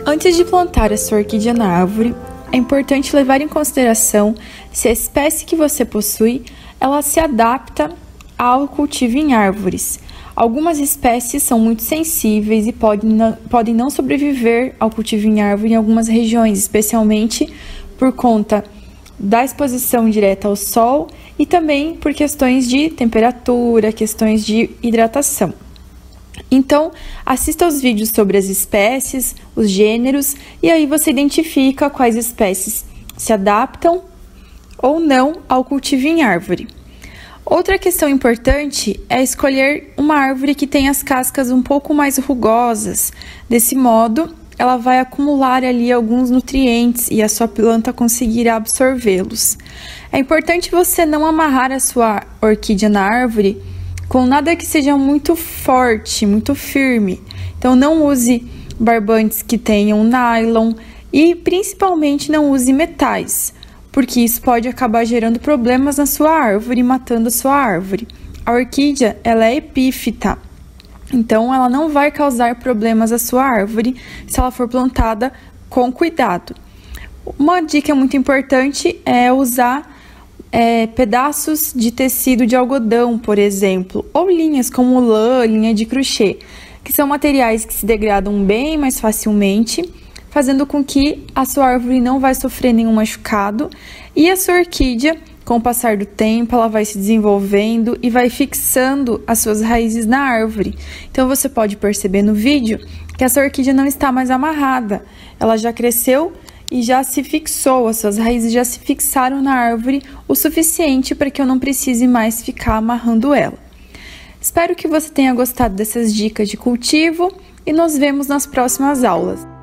Antes de plantar a sua orquídea na árvore, é importante levar em consideração se a espécie que você possui, ela se adapta ao cultivo em árvores. Algumas espécies são muito sensíveis e podem não sobreviver ao cultivo em árvore em algumas regiões, especialmente por conta da exposição direta ao sol e também por questões de temperatura, questões de hidratação. Então, assista aos vídeos sobre as espécies, os gêneros, e aí você identifica quais espécies se adaptam ou não ao cultivo em árvore. Outra questão importante é escolher uma árvore que tenha as cascas um pouco mais rugosas. Desse modo, ela vai acumular ali alguns nutrientes e a sua planta conseguirá absorvê-los. É importante você não amarrar a sua orquídea na árvore com nada que seja muito forte, muito firme. Então, não use barbantes que tenham nylon e, principalmente, não use metais, porque isso pode acabar gerando problemas na sua árvore e matando a sua árvore. A orquídea, ela é epífita, então ela não vai causar problemas à sua árvore se ela for plantada com cuidado. Uma dica muito importante é usar pedaços de tecido de algodão, por exemplo, ou linhas como lã, linha de crochê, que são materiais que se degradam bem mais facilmente, fazendo com que a sua árvore não vai sofrer nenhum machucado e a sua orquídea, com o passar do tempo, ela vai se desenvolvendo e vai fixando as suas raízes na árvore. Então, você pode perceber no vídeo que essa orquídea não está mais amarrada, ela já cresceu e já se fixou, as suas raízes já se fixaram na árvore o suficiente para que eu não precise mais ficar amarrando ela. Espero que você tenha gostado dessas dicas de cultivo e nos vemos nas próximas aulas.